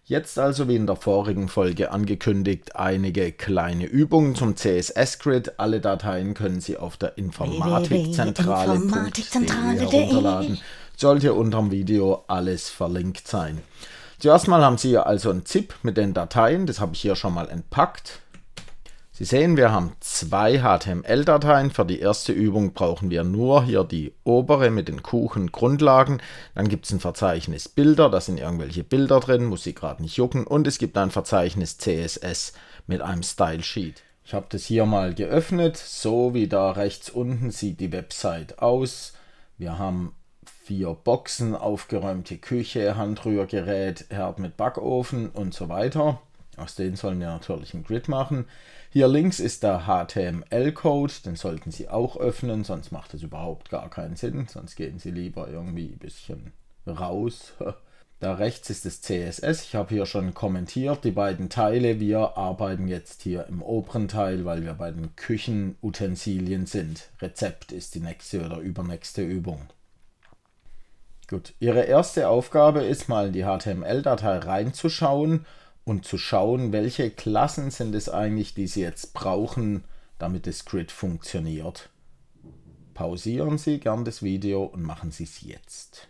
Jetzt also wie in der vorigen Folge angekündigt, einige kleine Übungen zum CSS-Grid. Alle Dateien können Sie auf der informatikzentrale.de herunterladen. Sollte unter dem Video alles verlinkt sein. Zuerst mal haben Sie hier also ein ZIP mit den Dateien, das habe ich hier schon mal entpackt. Sie sehen, wir haben zwei HTML-Dateien. Für die erste Übung brauchen wir nur hier die obere mit den Kuchen-Grundlagen. Dann gibt es ein Verzeichnis Bilder, da sind irgendwelche Bilder drin, muss Sie gerade nicht jucken. Und es gibt ein Verzeichnis CSS mit einem Style-Sheet. Ich habe das hier mal geöffnet, so wie da rechts unten sieht die Website aus. Wir haben 4 Boxen, aufgeräumte Küche, Handrührgerät, Herd mit Backofen und so weiter. Aus denen sollen wir natürlich ein Grid machen. Hier links ist der HTML-Code, den sollten Sie auch öffnen, sonst macht es überhaupt gar keinen Sinn. Sonst gehen Sie lieber irgendwie ein bisschen raus. Da rechts ist das CSS. Ich habe hier schon kommentiert, die beiden Teile. Wir arbeiten jetzt hier im oberen Teil, weil wir bei den Küchenutensilien sind. Rezept ist die nächste oder übernächste Übung. Gut, Ihre erste Aufgabe ist mal in die HTML-Datei reinzuschauen und zu schauen, welche Klassen sind es eigentlich, die Sie jetzt brauchen, damit das Grid funktioniert. Pausieren Sie gern das Video und machen Sie es jetzt.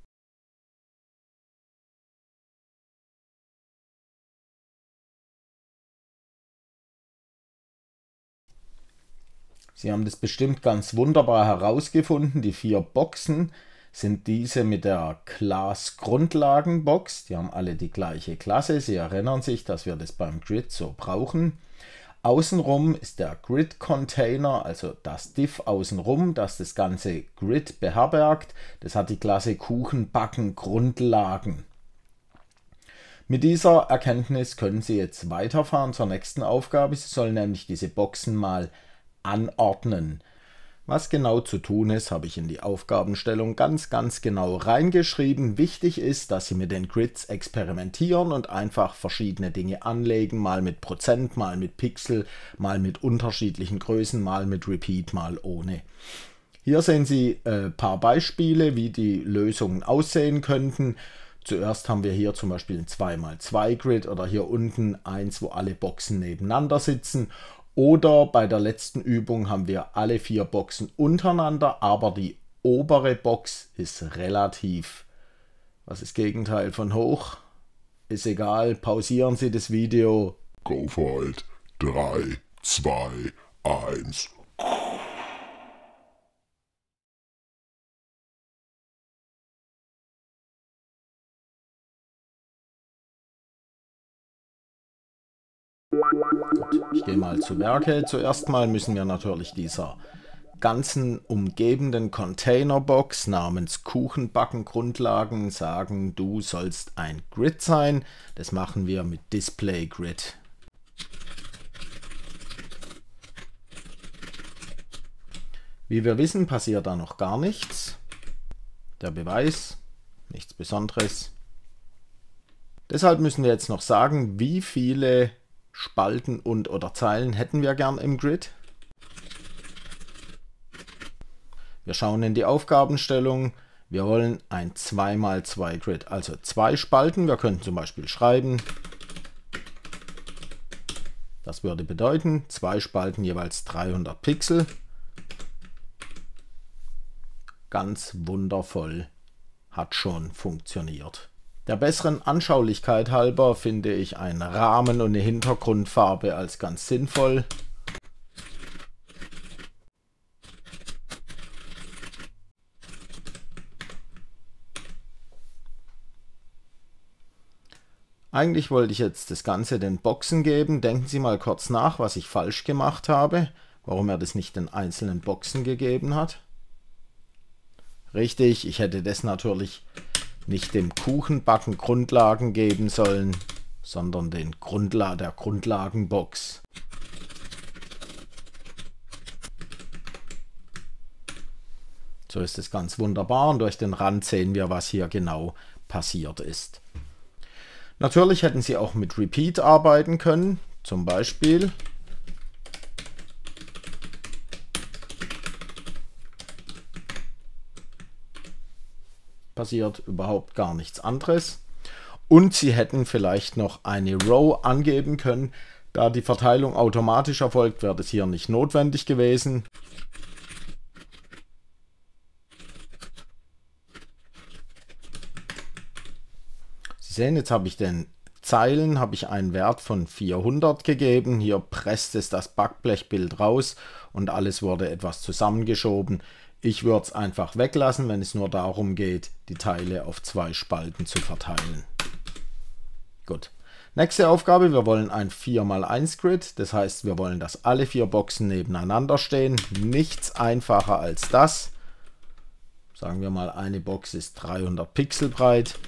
Sie haben das bestimmt ganz wunderbar herausgefunden. Die 4 Boxen sind diese mit der Class-Grundlagen-Box. Die haben alle die gleiche Klasse. Sie erinnern sich, dass wir das beim Grid so brauchen. Außenrum ist der Grid-Container, also das Div außenrum, das das ganze Grid beherbergt. Das hat die Klasse Kuchen, Backen, Grundlagen. Mit dieser Erkenntnis können Sie jetzt weiterfahren zur nächsten Aufgabe. Sie sollen nämlich diese Boxen mal anordnen. Was genau zu tun ist, habe ich in die Aufgabenstellung ganz genau reingeschrieben. Wichtig ist, dass Sie mit den Grids experimentieren und einfach verschiedene Dinge anlegen, mal mit Prozent, mal mit Pixel, mal mit unterschiedlichen Größen, mal mit Repeat, mal ohne. Hier sehen Sie ein paar Beispiele, wie die Lösungen aussehen könnten. Zuerst haben wir hier zum Beispiel ein 2x2 Grid oder hier unten eins, wo alle Boxen nebeneinander sitzen. Oder bei der letzten Übung haben wir alle 4 Boxen untereinander, aber die obere Box ist relativ. Was ist das Gegenteil von hoch? Ist egal, pausieren Sie das Video. Go for it. 3, 2, 1. Ich gehe mal zu Werke. Zuerst mal müssen wir natürlich dieser ganzen umgebenden Containerbox namens Kuchenbacken Grundlagen sagen, du sollst ein Grid sein. Das machen wir mit Display Grid. Wie wir wissen, passiert da noch gar nichts. Der Beweis, nichts Besonderes. Deshalb müssen wir jetzt noch sagen, wie viele Spalten und oder Zeilen hätten wir gern im Grid. Wir schauen in die Aufgabenstellung. Wir wollen ein 2x2 Grid, also 2 Spalten. Wir könnten zum Beispiel schreiben, das würde bedeuten 2 Spalten jeweils 300 Pixel. Ganz wundervoll, hat schon funktioniert. Der besseren Anschaulichkeit halber finde ich einen Rahmen und eine Hintergrundfarbe als ganz sinnvoll. Eigentlich wollte ich jetzt das Ganze den Boxen geben. Denken Sie mal kurz nach, was ich falsch gemacht habe, warum er das nicht den einzelnen Boxen gegeben hat. Richtig, ich hätte das natürlich nicht dem Kuchenbacken Grundlagen geben sollen, sondern der Grundlagenbox. So ist es ganz wunderbar und durch den Rand sehen wir, was hier genau passiert ist. Natürlich hätten Sie auch mit Repeat arbeiten können, zum Beispiel passiert überhaupt gar nichts anderes. Und Sie hätten vielleicht noch eine Row angeben können. Da die Verteilung automatisch erfolgt, wäre das hier nicht notwendig gewesen. Sie sehen, jetzt habe ich den Zeilen einen Wert von 400 gegeben. Hier presst es das Backblechbild raus und alles wurde etwas zusammengeschoben. Ich würde es einfach weglassen, wenn es nur darum geht, die Teile auf 2 Spalten zu verteilen. Gut. Nächste Aufgabe, wir wollen ein 4×1 Grid, das heißt, wir wollen, dass alle 4 Boxen nebeneinander stehen. Nichts einfacher als das. Sagen wir mal, eine Box ist 300 Pixel breit.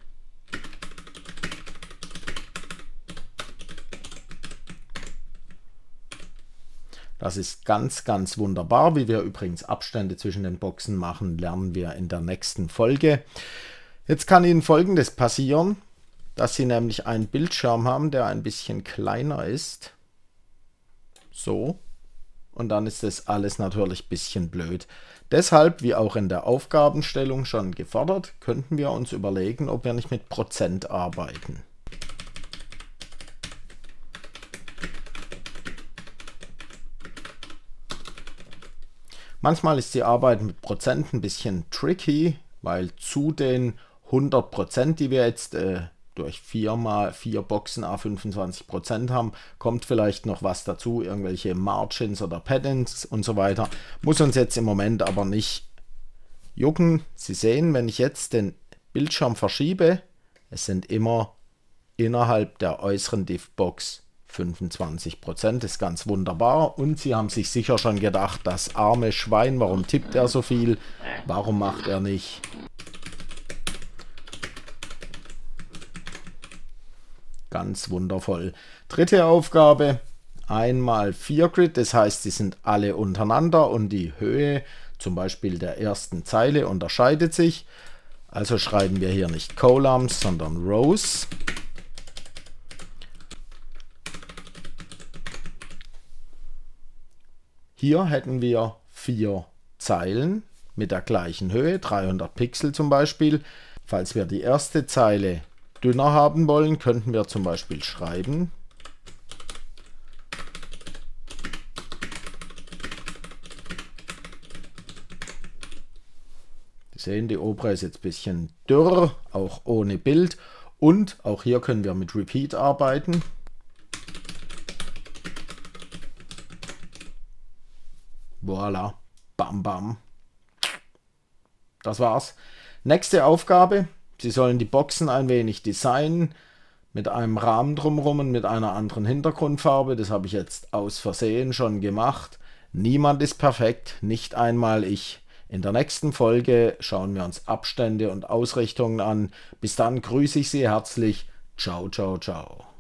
Das ist ganz, ganz wunderbar. Wie wir übrigens Abstände zwischen den Boxen machen, lernen wir in der nächsten Folge. Jetzt kann Ihnen Folgendes passieren, dass Sie nämlich einen Bildschirm haben, der ein bisschen kleiner ist. So. Und dann ist das alles natürlich ein bisschen blöd. Deshalb, wie auch in der Aufgabenstellung schon gefordert, könnten wir uns überlegen, ob wir nicht mit Prozent arbeiten. Manchmal ist die Arbeit mit Prozent ein bisschen tricky, weil zu den 100%, die wir jetzt durch 4×4 Boxen A25% haben, kommt vielleicht noch was dazu, irgendwelche Margins oder Paddings und so weiter. Muss uns jetzt im Moment aber nicht jucken. Sie sehen, wenn ich jetzt den Bildschirm verschiebe, es sind immer innerhalb der äußeren Diff-Box 25%, ist ganz wunderbar. Und Sie haben sich sicher schon gedacht, das arme Schwein, warum tippt er so viel? Warum macht er nicht? Ganz wundervoll. Dritte Aufgabe, 1×4 Grid, das heißt, sie sind alle untereinander und die Höhe zum Beispiel der ersten Zeile unterscheidet sich. Also schreiben wir hier nicht Columns, sondern Rows. Hier hätten wir 4 Zeilen mit der gleichen Höhe, 300 Pixel zum Beispiel. Falls wir die erste Zeile dünner haben wollen, könnten wir zum Beispiel schreiben Sie sehen, die obere ist jetzt ein bisschen dürr, auch ohne Bild. Und auch hier können wir mit Repeat arbeiten. Voilà, bam bam. Das war's. Nächste Aufgabe. Sie sollen die Boxen ein wenig designen mit einem Rahmen drumherum und mit einer anderen Hintergrundfarbe. Das habe ich jetzt aus Versehen schon gemacht. Niemand ist perfekt, nicht einmal ich. In der nächsten Folge schauen wir uns Abstände und Ausrichtungen an. Bis dann grüße ich Sie herzlich. Ciao, ciao, ciao.